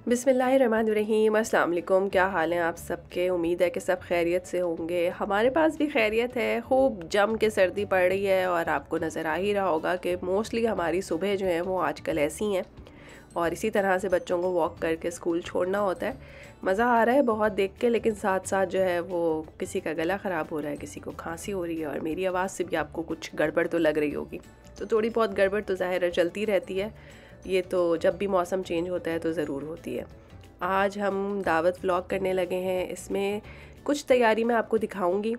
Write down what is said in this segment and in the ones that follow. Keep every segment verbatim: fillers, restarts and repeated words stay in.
बिस्मिल्लाहिर्रहमानिर्रहीम। अस्सलाम वालेकुम। क्या हाल है आप सबके? उम्मीद है कि सब खैरियत से होंगे। हमारे पास भी खैरियत है। खूब जम के सर्दी पड़ रही है और आपको नज़र आ ही रहा होगा कि मोस्टली हमारी सुबह जो है वो आजकल ऐसी हैं और इसी तरह से बच्चों को वॉक करके स्कूल छोड़ना होता है। मज़ा आ रहा है बहुत देख के, लेकिन साथ साथ जो है वो किसी का गला ख़राब हो रहा है, किसी को खांसी हो रही है और मेरी आवाज़ से भी आपको कुछ गड़बड़ तो लग रही होगी। तो थोड़ी बहुत गड़बड़ तो ज़ाहिर है चलती रहती है, ये तो जब भी मौसम चेंज होता है तो ज़रूर होती है। आज हम दावत व्लॉग करने लगे हैं। इसमें कुछ तैयारी मैं आपको दिखाऊंगी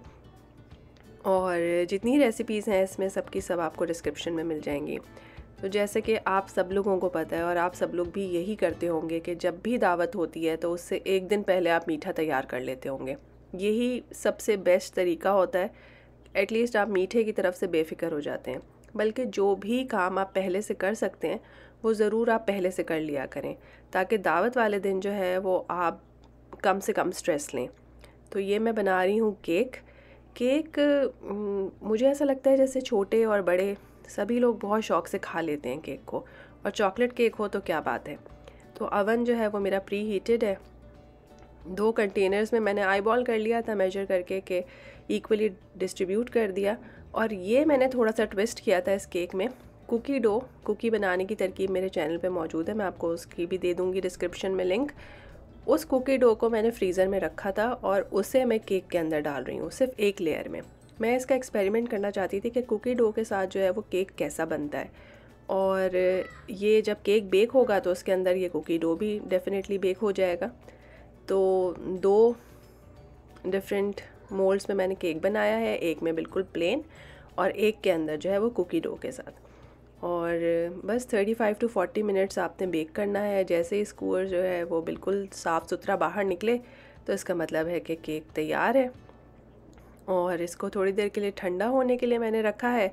और जितनी रेसिपीज़ हैं इसमें सबकी सब आपको डिस्क्रिप्शन में मिल जाएंगी। तो जैसे कि आप सब लोगों को पता है और आप सब लोग भी यही करते होंगे कि जब भी दावत होती है तो उससे एक दिन पहले आप मीठा तैयार कर लेते होंगे। यही सबसे बेस्ट तरीका होता है, एटलीस्ट आप मीठे की तरफ से बेफिक्र हो जाते हैं। बल्कि जो भी काम आप पहले से कर सकते हैं वो ज़रूर आप पहले से कर लिया करें, ताकि दावत वाले दिन जो है वो आप कम से कम स्ट्रेस लें। तो ये मैं बना रही हूँ केक। केक मुझे ऐसा लगता है जैसे छोटे और बड़े सभी लोग बहुत शौक़ से खा लेते हैं केक को, और चॉकलेट केक हो तो क्या बात है। तो अवन जो है वो मेरा प्री हीटेड है। दो कंटेनर्स में मैंने आई बॉल कर लिया था मेजर करके के इक्वली डिस्ट्रीब्यूट कर दिया। और ये मैंने थोड़ा सा ट्विस्ट किया था इस केक में। कुकी डो, कुकी बनाने की तरकीब मेरे चैनल पे मौजूद है, मैं आपको उसकी भी दे दूँगी डिस्क्रिप्शन में लिंक। उस कुकी डो को मैंने फ्रीज़र में रखा था और उसे मैं केक के अंदर डाल रही हूँ, सिर्फ एक लेयर में। मैं इसका एक्सपेरिमेंट करना चाहती थी कि कुकी डो के साथ जो है वो केक कैसा बनता है, और ये जब केक बेक होगा तो उसके अंदर ये कुकी डो भी डेफिनेटली बेक हो जाएगा। तो दो डिफरेंट मोल्ड्स में मैंने केक बनाया है, एक में बिल्कुल प्लेन और एक के अंदर जो है वो कुकी डो के साथ। और बस पैंतीस टू चालीस मिनट्स आपने बेक करना है। जैसे ही स्क्वायर जो है वो बिल्कुल साफ़ सुथरा बाहर निकले तो इसका मतलब है कि केक तैयार है। और इसको थोड़ी देर के लिए ठंडा होने के लिए मैंने रखा है।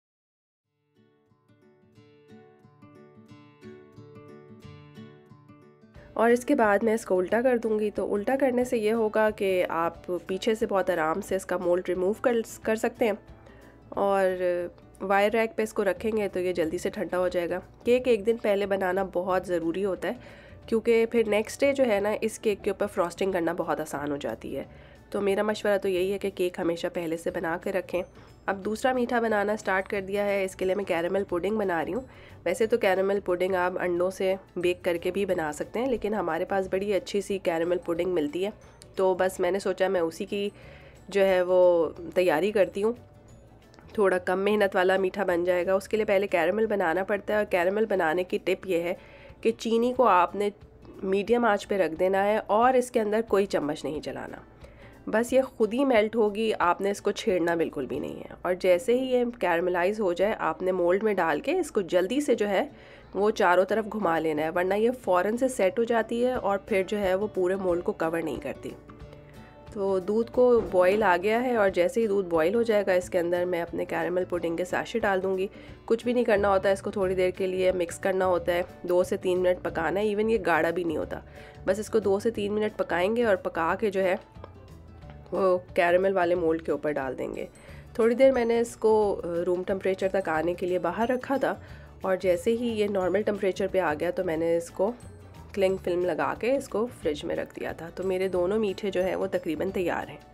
और इसके बाद मैं इसको उल्टा कर दूंगी। तो उल्टा करने से ये होगा कि आप पीछे से बहुत आराम से इसका मोल्ड रिमूव कर कर सकते हैं, और वायर रैक पे इसको रखेंगे तो ये जल्दी से ठंडा हो जाएगा। केक एक दिन पहले बनाना बहुत ज़रूरी होता है, क्योंकि फिर नेक्स्ट डे जो है ना इस केक के ऊपर फ्रॉस्टिंग करना बहुत आसान हो जाती है। तो मेरा मशवरा तो यही है कि केक हमेशा पहले से बना के रखें। अब दूसरा मीठा बनाना स्टार्ट कर दिया है। इसके लिए मैं कैरेमल पुडिंग बना रही हूँ। वैसे तो कैरेमल पुडिंग आप अंडों से बेक करके भी बना सकते हैं, लेकिन हमारे पास बड़ी अच्छी सी कैरेमल पुडिंग मिलती है, तो बस मैंने सोचा मैं उसी की जो है वो तैयारी करती हूँ। थोड़ा कम मेहनत वाला मीठा बन जाएगा। उसके लिए पहले कैरेमल बनाना पड़ता है, और कैरेमल बनाने की टिप ये है कि चीनी को आपने मीडियम आंच पे रख देना है और इसके अंदर कोई चम्मच नहीं चलाना। बस ये खुद ही मेल्ट होगी, आपने इसको छेड़ना बिल्कुल भी नहीं है। और जैसे ही ये कैरमलाइज हो जाए आपने मोल्ड में डाल के इसको जल्दी से जो है वो चारों तरफ घुमा लेना है, वरना ये फ़ौरन से सेट हो जाती है और फिर जो है वो पूरे मोल्ड को कवर नहीं करती। तो दूध को बॉईल आ गया है, और जैसे ही दूध बॉईल हो जाएगा इसके अंदर मैं अपने कैरेमल पुडिंग के सैशे डाल दूँगी। कुछ भी नहीं करना होता है, इसको थोड़ी देर के लिए मिक्स करना होता है, दो से तीन मिनट पकाना है। इवन ये गाढ़ा भी नहीं होता, बस इसको दो से तीन मिनट पकाएंगे और पका के जो है वो कैरेमल वाले मोल्ड के ऊपर डाल देंगे। थोड़ी देर मैंने इसको रूम टेम्परेचर तक आने के लिए बाहर रखा था, और जैसे ही ये नॉर्मल टेम्परेचर पे आ गया तो मैंने इसको क्लिंग फिल्म लगा के इसको फ्रिज में रख दिया था। तो मेरे दोनों मीठे जो हैं वो तकरीबन तैयार हैं।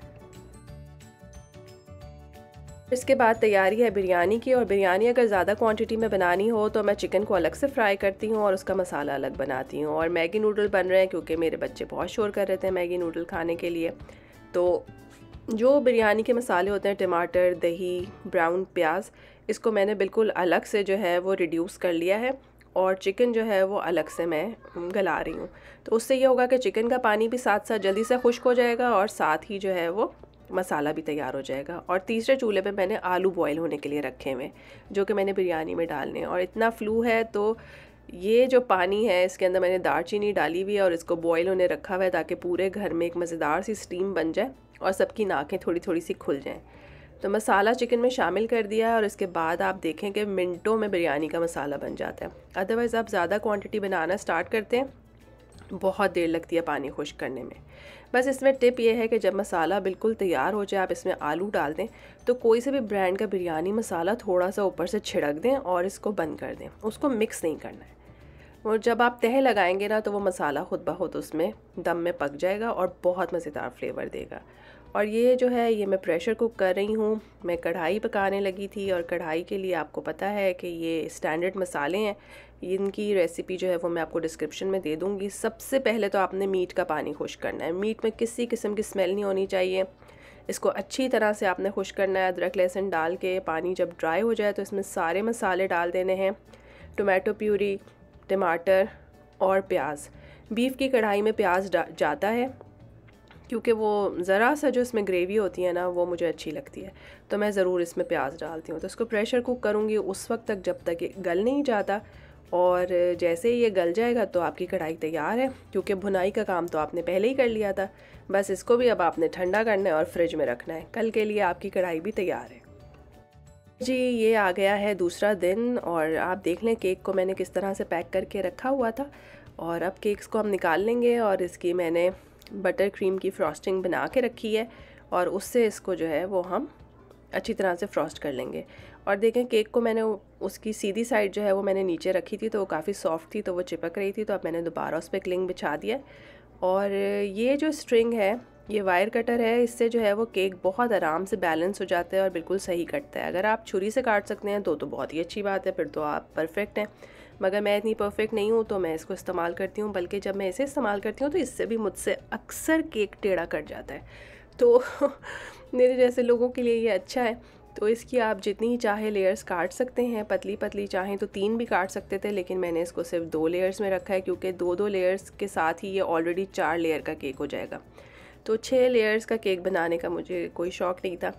इसके बाद तैयारी है बिरयानी की, और बिरयानी अगर ज़्यादा क्वांटिटी में बनानी हो तो मैं चिकन को अलग से फ्राई करती हूँ और उसका मसाला अलग बनाती हूँ। और मैगी नूडल बन रहे हैं क्योंकि मेरे बच्चे बहुत शोर कर रहे थे मैगी नूडल खाने के लिए। तो जो बिरयानी के मसाले होते हैं, टमाटर, दही, ब्राउन प्याज, इसको मैंने बिल्कुल अलग से जो है वो रिड्यूस कर लिया है, और चिकन जो है वो अलग से मैं गला रही हूँ। तो उससे ये होगा कि चिकन का पानी भी साथ साथ जल्दी से खुश्क हो जाएगा और साथ ही जो है वो मसाला भी तैयार हो जाएगा। और तीसरे चूल्हे पे मैंने आलू बॉईल होने के लिए रखे हुए, जो कि मैंने बिरयानी में डालने हैं। और इतना फ्लू है तो ये जो पानी है इसके अंदर मैंने दालचीनी डाली हुई है और इसको बॉईल होने रखा हुआ है, ताकि पूरे घर में एक मज़ेदार सी स्टीम बन जाए और सबकी नाकें थोड़ी थोड़ी सी खुल जाएं। तो मसाला चिकन में शामिल कर दिया है, और इसके बाद आप देखें कि मिनटों में बिरयानी का मसाला बन जाता है। अदरवाइज़ आप ज़्यादा क्वांटिटी बनाना स्टार्ट करते हैं बहुत देर लगती है पानी खुश्क करने में। बस इसमें टिप ये है कि जब मसाला बिल्कुल तैयार हो जाए आप इसमें आलू डाल दें, तो कोई से भी ब्रांड का बिरयानी मसाला थोड़ा सा ऊपर से छिड़क दें और इसको बंद कर दें, उसको मिक्स नहीं करना है। और जब आप तह लगाएंगे ना तो वो मसाला खुद ब खुद उसमें दम में पक जाएगा और बहुत मज़ेदार फ्लेवर देगा। और ये जो है ये मैं प्रेशर कुक कर रही हूँ। मैं कढ़ाई पकाने लगी थी और कढ़ाई के लिए आपको पता है कि ये स्टैंडर्ड मसाले हैं, इनकी रेसिपी जो है वो मैं आपको डिस्क्रिप्शन में दे दूँगी। सबसे पहले तो आपने मीट का पानी खुश करना है। मीट में किसी किस्म की स्मेल नहीं होनी चाहिए। इसको अच्छी तरह से आपने खुश करना है। अदरक लहसुन डाल के पानी जब ड्राई हो जाए तो इसमें सारे मसाले डाल देने हैं, टोमेटो प्यूरी, टमाटर और प्याज। बीफ की कढ़ाई में प्याज जाता है क्योंकि वो ज़रा सा जो इसमें ग्रेवी होती है ना वो मुझे अच्छी लगती है, तो मैं ज़रूर इसमें प्याज डालती हूँ। तो इसको प्रेशर कुक करूँगी उस वक्त तक जब तक ये गल नहीं जाता, और जैसे ही ये गल जाएगा तो आपकी कढ़ाई तैयार है, क्योंकि भुनाई का काम तो आपने पहले ही कर लिया था। बस इसको भी अब आपने ठंडा करना है और फ्रिज में रखना है। कल के लिए आपकी कढ़ाई भी तैयार है। जी, ये आ गया है दूसरा दिन और आप देख लें केक को मैंने किस तरह से पैक करके रखा हुआ था। और अब केक्स को हम निकाल लेंगे और इसकी मैंने बटर क्रीम की फ्रॉस्टिंग बना के रखी है और उससे इसको जो है वो हम अच्छी तरह से फ्रॉस्ट कर लेंगे। और देखें केक को मैंने उसकी सीधी साइड जो है वो मैंने नीचे रखी थी तो वो काफ़ी सॉफ्ट थी, तो वो चिपक रही थी, तो अब मैंने दोबारा उस पर क्लिंग बिछा दिया। और ये जो स्ट्रिंग है ये वायर कटर है, इससे जो है वो केक बहुत आराम से बैलेंस हो जाता है और बिल्कुल सही कटता है। अगर आप छुरी से काट सकते हैं तो तो बहुत ही अच्छी बात है, फिर तो आप परफेक्ट हैं। मगर मैं इतनी परफेक्ट नहीं हूँ तो मैं इसको इस्तेमाल करती हूँ, बल्कि जब मैं इसे इस्तेमाल करती हूँ तो इससे भी मुझसे अक्सर केक टेढ़ा कट जाता है। तो मेरे जैसे लोगों के लिए ये अच्छा है। तो इसकी आप जितनी चाहे लेयर्स काट सकते हैं, पतली पतली चाहें तो तीन भी काट सकते थे, लेकिन मैंने इसको सिर्फ दो लेयर्स में रखा है क्योंकि दो दो लेयर्स के साथ ही ये ऑलरेडी चार लेयर का केक हो जाएगा। तो छः लेयर्स का केक बनाने का मुझे कोई शौक़ नहीं था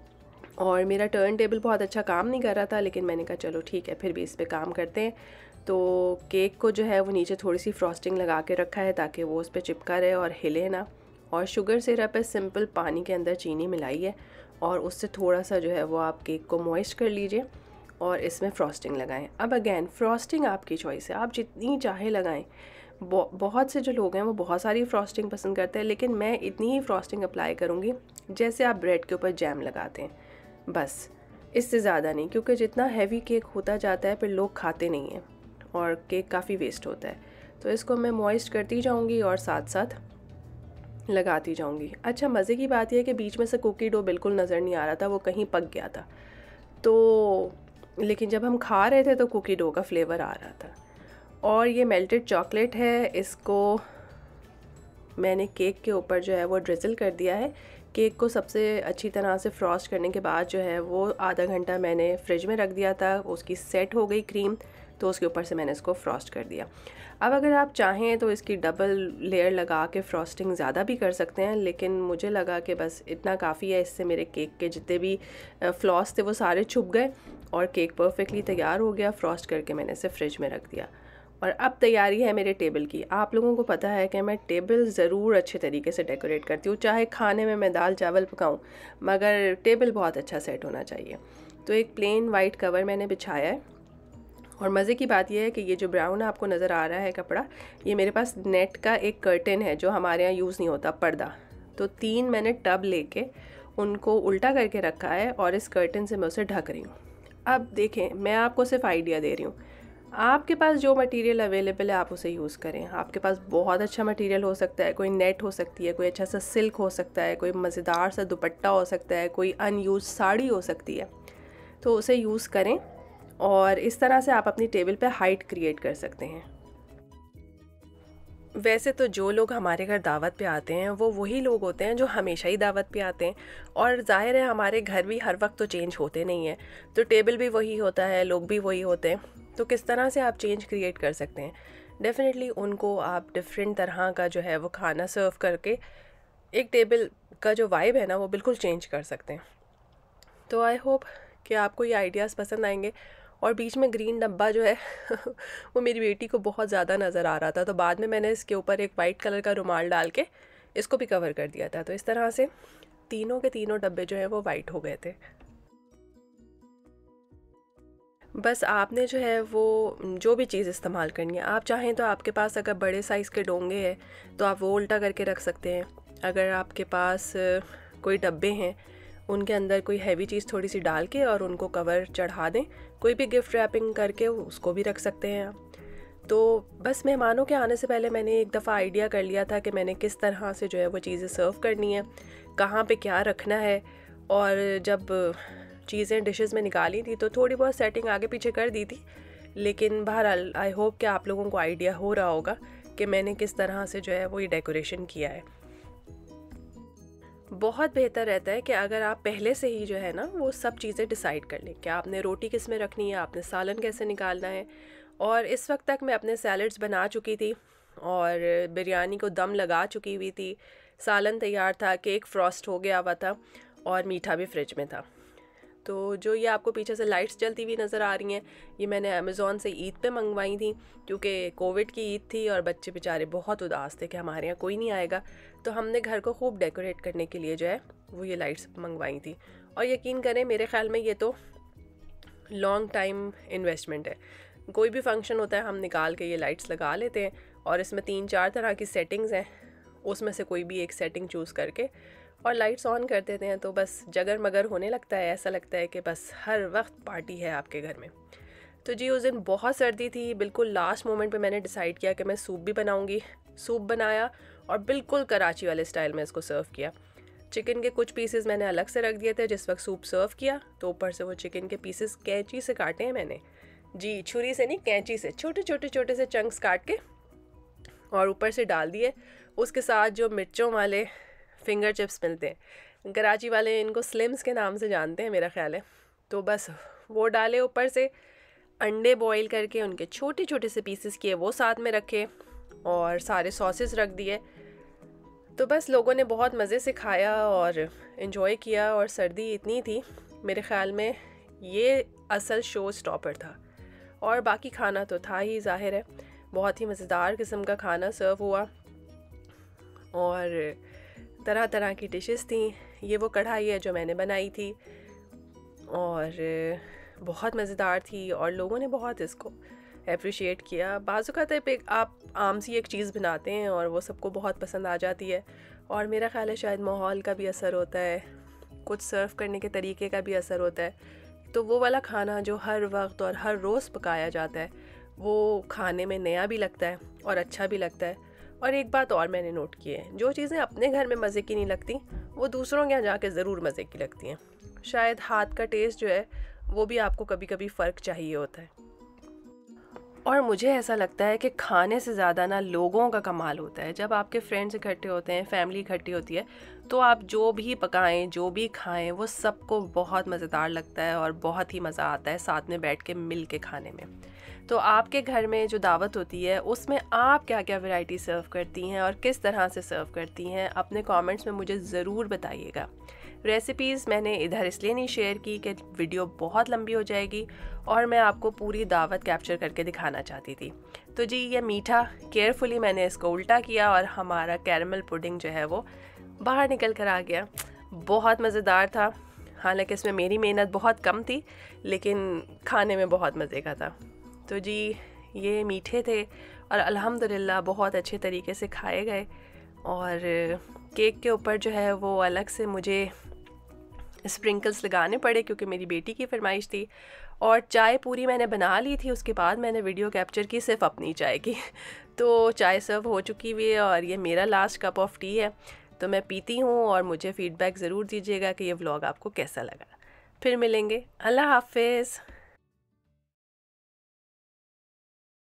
और मेरा टर्न टेबल बहुत अच्छा काम नहीं कर रहा था, लेकिन मैंने कहा चलो ठीक है फिर भी इस पर काम करते हैं। तो केक को जो है वो नीचे थोड़ी सी फ्रॉस्टिंग लगा के रखा है ताकि वो उस पर चिपका रहे और हिले ना। और शुगर सिरप है, सिंपल पानी के अंदर चीनी मिलाई है और उससे थोड़ा सा जो है वो आप केक को मॉइस्ट कर लीजिए और इसमें फ्रॉस्टिंग लगाएं। अब अगेन फ्रॉस्टिंग आपकी चॉइस है, आप जितनी चाहे लगाएं। बहुत से जो लोग हैं वो बहुत सारी फ्रॉस्टिंग पसंद करते हैं, लेकिन मैं इतनी ही फ्रॉस्टिंग अप्लाई करूँगी जैसे आप ब्रेड के ऊपर जैम लगाते हैं, बस इससे ज़्यादा नहीं, क्योंकि जितना हैवी केक होता जाता है फिर लोग खाते नहीं हैं और केक काफ़ी वेस्ट होता है। तो इसको मैं मॉइस्ट करती जाऊँगी और साथ साथ लगाती जाऊँगी। अच्छा, मज़े की बात यह है कि बीच में से कुकी डो बिल्कुल नज़र नहीं आ रहा था, वो कहीं पक गया था, तो लेकिन जब हम खा रहे थे तो कुकी डो का फ्लेवर आ रहा था। और ये मेल्टेड चॉकलेट है, इसको मैंने केक के ऊपर जो है वो ड्रिज़ल कर दिया है। केक को सबसे अच्छी तरह से फ्रॉस्ट करने के बाद जो है वो आधा घंटा मैंने फ्रिज में रख दिया था, उसकी सेट हो गई क्रीम, तो उसके ऊपर से मैंने इसको फ्रॉस्ट कर दिया। अब अगर आप चाहें तो इसकी डबल लेयर लगा के फ्रॉस्टिंग ज़्यादा भी कर सकते हैं, लेकिन मुझे लगा कि बस इतना काफ़ी है। इससे मेरे केक के जितने भी फ्लॉस थे वो सारे छुप गए और केक परफेक्टली तैयार हो गया। फ्रॉस्ट करके मैंने इसे फ्रिज में रख दिया और अब तैयारी है मेरे टेबल की। आप लोगों को पता है कि मैं टेबल ज़रूर अच्छे तरीके से डेकोरेट करती हूँ, चाहे खाने में मैं दाल चावल पकाऊँ, मगर टेबल बहुत अच्छा सेट होना चाहिए। तो एक प्लेन वाइट कवर मैंने बिछाया है और मज़े की बात यह है कि ये जो ब्राउन आपको नज़र आ रहा है कपड़ा, ये मेरे पास नेट का एक कर्टन है जो हमारे यहाँ यूज़ नहीं होता, पर्दा। तो तीन मैंने टब लेके उनको उल्टा करके रखा है और इस कर्टन से मैं उसे ढक रही हूँ। अब देखें, मैं आपको सिर्फ आइडिया दे रही हूँ, आपके पास जो मटेरियल अवेलेबल है आप उसे यूज़ करें। आपके पास बहुत अच्छा मटेरियल हो सकता है, कोई नेट हो सकती है, कोई अच्छा सा सिल्क हो सकता है, कोई मज़ेदार सा दुपट्टा हो सकता है, कोई अनयूज साड़ी हो सकती है, तो उसे यूज़ करें और इस तरह से आप अपनी टेबल पे हाइट क्रिएट कर सकते हैं। वैसे तो जो लोग हमारे घर दावत पे आते हैं वो वही लोग होते हैं जो हमेशा ही दावत पे आते हैं, और ज़ाहिर है हमारे घर भी हर वक्त तो चेंज होते नहीं हैं, तो टेबल भी वही होता है, लोग भी वही होते हैं, तो किस तरह से आप चेंज क्रिएट कर सकते हैं। डेफिनेटली उनको आप डिफरेंट तरह का जो है वो खाना सर्व करके एक टेबल का जो वाइब है ना वो बिल्कुल चेंज कर सकते हैं। तो आई होप कि आपको ये आइडियाज़ पसंद आएंगे। और बीच में ग्रीन डब्बा जो है वो मेरी बेटी को बहुत ज़्यादा नज़र आ रहा था, तो बाद में मैंने इसके ऊपर एक वाइट कलर का रुमाल डाल के इसको भी कवर कर दिया था। तो इस तरह से तीनों के तीनों डब्बे जो है वो वाइट हो गए थे। बस आपने जो है वो जो भी चीज़ इस्तेमाल करनी है, आप चाहें तो आपके पास अगर बड़े साइज़ के डोंगे हैं तो आप वो उल्टा करके रख सकते हैं। अगर आपके पास कोई डब्बे हैं उनके अंदर कोई हैवी चीज़ थोड़ी सी डाल के और उनको कवर चढ़ा दें, कोई भी गिफ्ट रैपिंग करके उसको भी रख सकते हैं आप। तो बस मेहमानों के आने से पहले मैंने एक दफ़ा आइडिया कर लिया था कि मैंने किस तरह से जो है वो चीज़ें सर्व करनी है, कहाँ पे क्या रखना है। और जब चीज़ें डिशेस में निकाली थी तो थोड़ी बहुत सेटिंग आगे पीछे कर दी थी, लेकिन बहरहाल आई होप कि आप लोगों को आइडिया हो रहा होगा कि मैंने किस तरह से जो है वो ये डेकोरेशन किया है। बहुत बेहतर रहता है कि अगर आप पहले से ही जो है ना वो सब चीज़ें डिसाइड कर लें कि आपने रोटी किस में रखनी है, आपने सालन कैसे निकालना है। और इस वक्त तक मैं अपने सैलड्स बना चुकी थी और बिरयानी को दम लगा चुकी हुई थी, सालन तैयार था, केक फ्रॉस्ट हो गया हुआ था और मीठा भी फ्रिज में था। तो जो ये आपको पीछे से लाइट्स जलती हुई नज़र आ रही हैं, ये मैंने अमेज़ॉन से ईद पे मंगवाई थी, क्योंकि कोविड की ईद थी और बच्चे बेचारे बहुत उदास थे कि हमारे यहाँ कोई नहीं आएगा। तो हमने घर को खूब डेकोरेट करने के लिए जो है वो ये लाइट्स मंगवाई थी। और यकीन करें मेरे ख़्याल में ये तो लॉन्ग टाइम इन्वेस्टमेंट है। कोई भी फंक्शन होता है हम निकाल के ये लाइट्स लगा लेते हैं और इसमें तीन चार तरह की सेटिंग्स हैं, उसमें से कोई भी एक सेटिंग चूज़ करके और लाइट्स ऑन कर देते हैं तो बस जगर मगर होने लगता है। ऐसा लगता है कि बस हर वक्त पार्टी है आपके घर में। तो जी उस दिन बहुत सर्दी थी, बिल्कुल लास्ट मोमेंट पे मैंने डिसाइड किया कि मैं सूप भी बनाऊंगी। सूप बनाया और बिल्कुल कराची वाले स्टाइल में इसको सर्व किया। चिकन के कुछ पीसेस मैंने अलग से रख दिए थे जिस वक्त सूप सर्व किया, तो ऊपर से वो चिकन के पीसेस कैंची से काटे हैं मैंने, जी छुरी से नहीं कैंची से, छोटे छोटे छोटे से चंक्स काट के और ऊपर से डाल दिए। उसके साथ जो मिर्चों वाले फिंगर चिप्स मिलते हैं, कराची वाले इनको स्लिम्स के नाम से जानते हैं मेरा ख्याल है, तो बस वो डाले ऊपर से। अंडे बॉईल करके उनके छोटे छोटे से पीसेस किए वो साथ में रखे और सारे सॉसेस रख दिए। तो बस लोगों ने बहुत मज़े से खाया और इन्जॉय किया। और सर्दी इतनी थी, मेरे ख़्याल में ये असल शो स्टॉपर था। और बाकी खाना तो था ही, ज़ाहिर है बहुत ही मज़ेदार किस्म का खाना सर्व हुआ और तरह तरह की डिशेस थी। ये वो कढ़ाई है जो मैंने बनाई थी और बहुत मज़ेदार थी और लोगों ने बहुत इसको अप्रिशिएट किया। बाज़ औक़ात पे आप आम सी एक चीज़ बनाते हैं और वो सबको बहुत पसंद आ जाती है और मेरा ख़्याल है शायद माहौल का भी असर होता है, कुछ सर्व करने के तरीके का भी असर होता है। तो वो वाला खाना जो हर वक्त और हर रोज़ पकाया जाता है वो खाने में नया भी लगता है और अच्छा भी लगता है। और एक बात और मैंने नोट की है, जो चीज़ें अपने घर में मज़े की नहीं लगती वो दूसरों के यहाँ जाके ज़रूर मज़े की लगती हैं। शायद हाथ का टेस्ट जो है वो भी आपको कभी कभी फ़र्क चाहिए होता है। और मुझे ऐसा लगता है कि खाने से ज़्यादा ना लोगों का कमाल होता है। जब आपके फ्रेंड्स इकट्ठे होते हैं, फैमिली इकट्ठी होती है, तो आप जो भी पकाएं, जो भी खाएं, वो सबको बहुत मज़ेदार लगता है और बहुत ही मज़ा आता है साथ में बैठ के मिल के खाने में। तो आपके घर में जो दावत होती है उसमें आप क्या क्या वैरायटी सर्व करती हैं और किस तरह से सर्व करती हैं, अपने कमेंट्स में मुझे ज़रूर बताइएगा। रेसिपीज़ मैंने इधर इसलिए नहीं शेयर की कि वीडियो बहुत लंबी हो जाएगी और मैं आपको पूरी दावत कैप्चर करके दिखाना चाहती थी। तो जी ये मीठा केयरफुली मैंने इसको उल्टा किया और हमारा कैरमल पुडिंग जो है वो बाहर निकल कर आ गया। बहुत मज़ेदार था, हालांकि इसमें मेरी मेहनत बहुत कम थी लेकिन खाने में बहुत मज़े का था। तो जी ये मीठे थे और अल्हम्दुलिल्लाह बहुत अच्छे तरीके से खाए गए। और केक के ऊपर जो है वो अलग से मुझे स्प्रिंकल्स लगाने पड़े क्योंकि मेरी बेटी की फरमाइश थी। और चाय पूरी मैंने बना ली थी, उसके बाद मैंने वीडियो कैप्चर की सिर्फ अपनी चाय की। तो चाय सर्व हो चुकी हुई है और ये मेरा लास्ट कप ऑफ टी है, तो मैं पीती हूँ और मुझे फ़ीडबैक ज़रूर दीजिएगा कि ये व्लॉग आपको कैसा लगा। फिर मिलेंगे, अल्लाह हाफ़िज़।